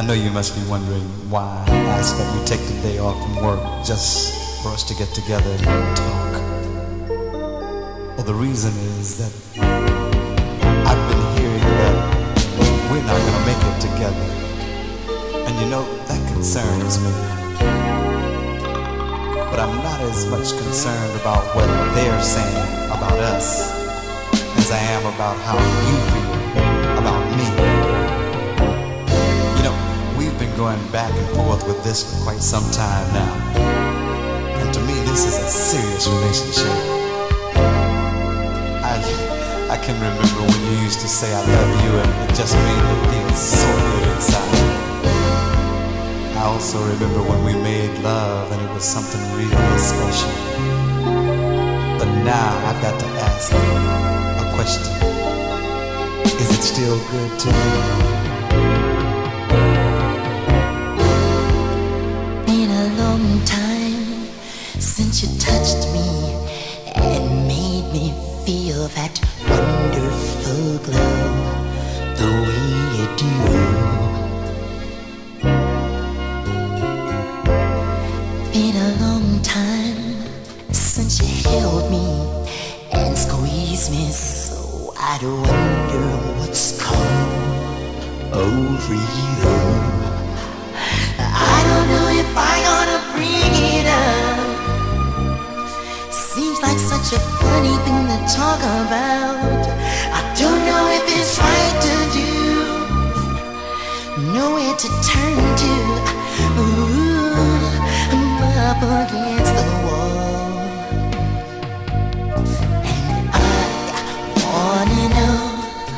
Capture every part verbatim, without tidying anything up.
know you must be wondering why I asked that you take the day off from work just for us to get together and talk. Well, the reason is that I've been hearing that we're not gonna make it together. And you know, that concerns me. But I'm not as much concerned about what they're saying about us as I am about how you feel about me. You know, we've been going back and forth with this for quite some time now. And to me, this is a serious relationship. I, I can remember when you used to say I love you and it just made me feel so good inside. I also remember when we made love and it was something really special. But now I've got to ask you a question. Is it still good to you? Been a long time since you touched me and made me feel that wonderful glow the way you do. Been a long time since you held me and squeezed me so I'd wonder what's come over you. I don't know if I ought to bring it up. Seems like such a funny thing to talk about. I don't know if it's right to do, nowhere to turn to. Ooh, I'm up against the wall, and I wanna know.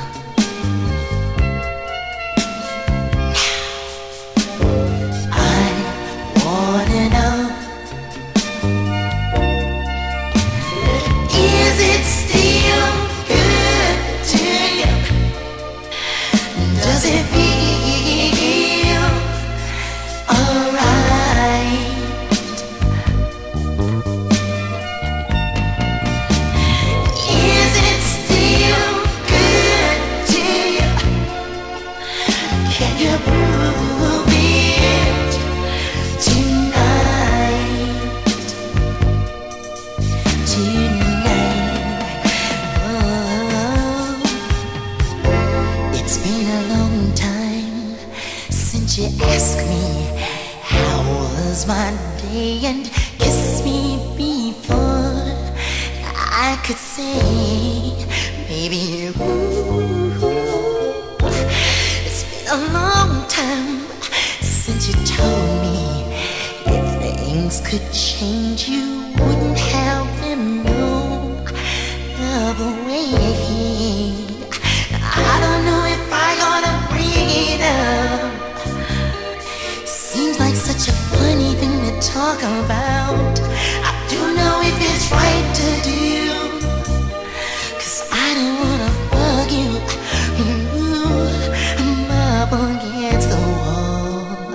You ask me how was my day and kiss me before I could say maybe ooh. It's been a long time since you told me if things could change you wouldn't have them no other way. I don't know if I ought to bring it up. Seems like such a funny thing to talk about. I don't know if it's right to do, 'cause I don't wanna bug you. Ooh, I'm up against the wall,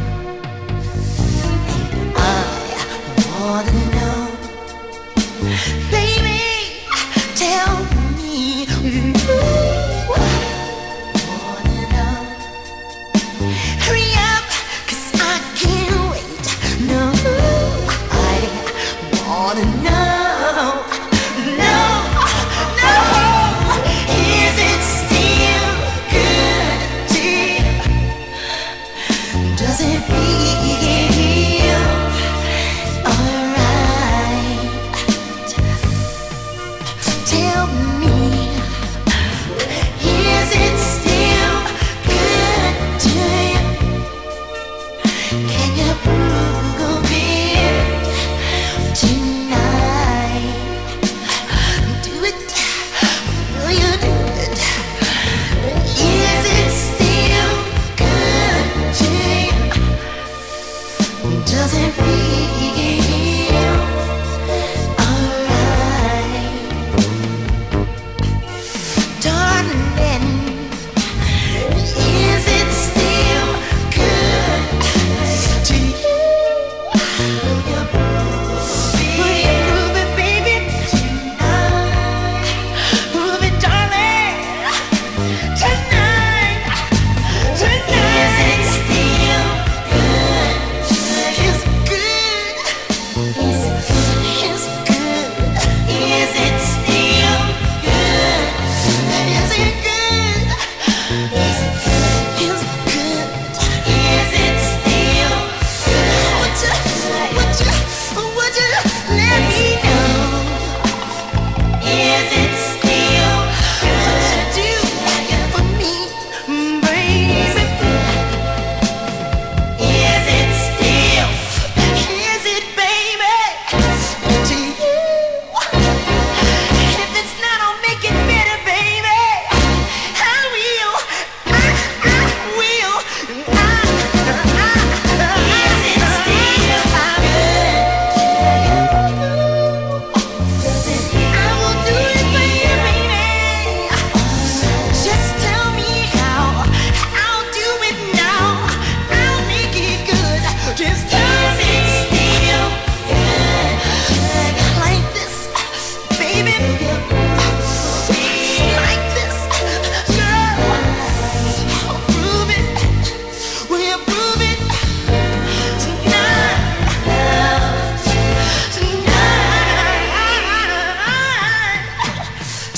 and I wanna know, baby, tell me. Ooh, wanna know. Hurry up, I can't wait. No, I wanna know.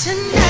tonight.